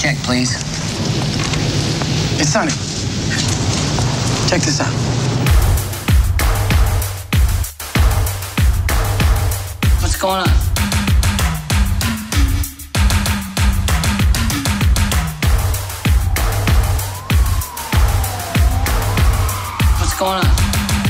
Check, please. Hey, Sonny. Check this out. What's going on? What's going on?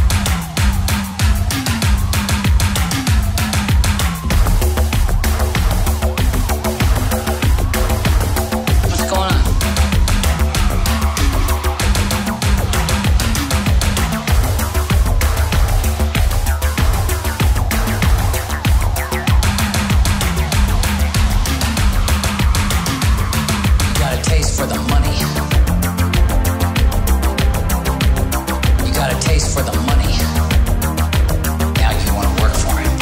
For the money. You got a taste for the money. Now you want to work for it.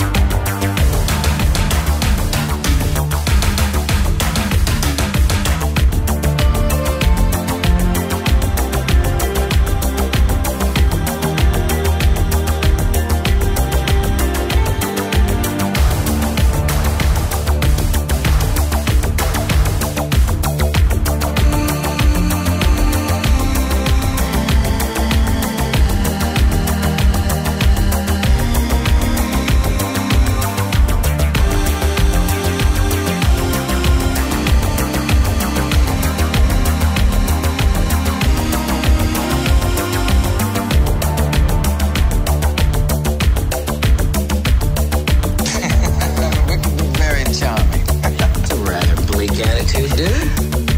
Attitude, dude.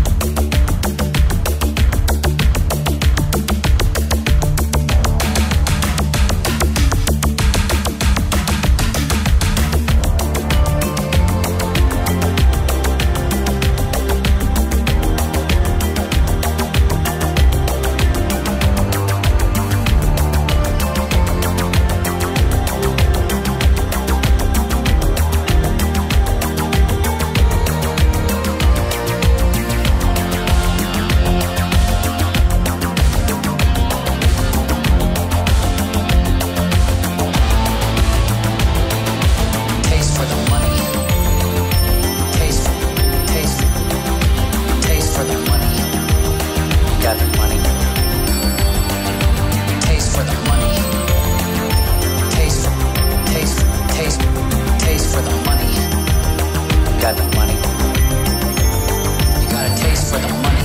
Got the money. You got a taste for the money.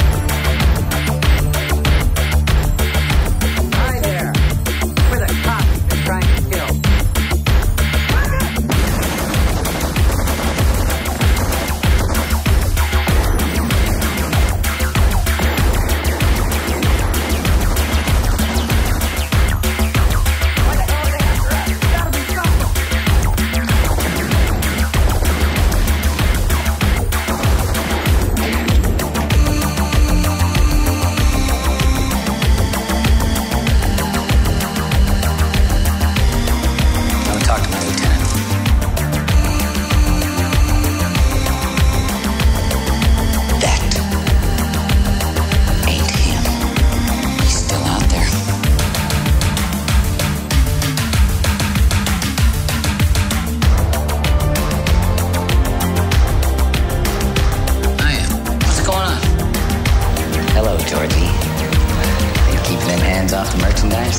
Hi there. We're the cops that's trying to kill. Hello, Georgie. They keep them hands off the merchandise?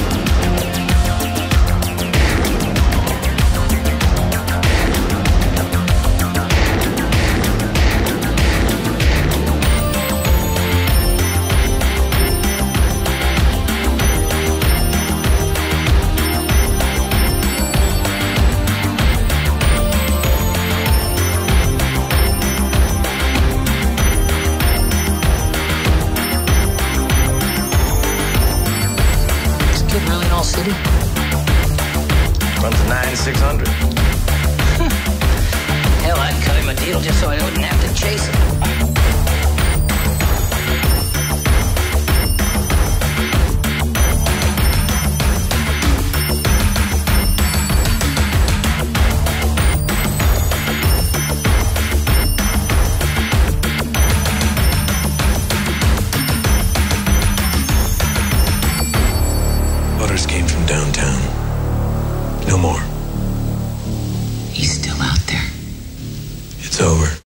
City? Runs a 9,600. Hell, I'd cut him a deal just so I wouldn't have to chase him. Orders came from downtown. No more. He's still out there. It's over.